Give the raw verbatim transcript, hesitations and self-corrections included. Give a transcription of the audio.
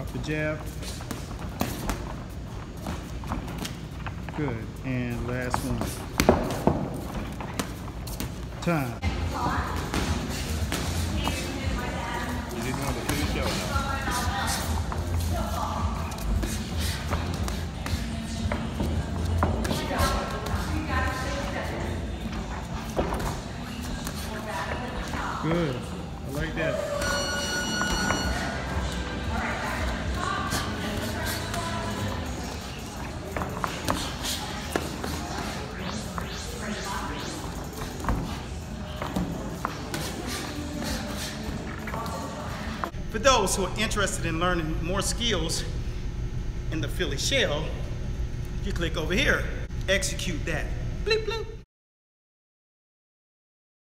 The jab. Good. And last one. Time. You didn't want to finish or no? Good. I like that. For those who are interested in learning more skills in the Philly shell, you click over here. Execute that. Bleep, bloop.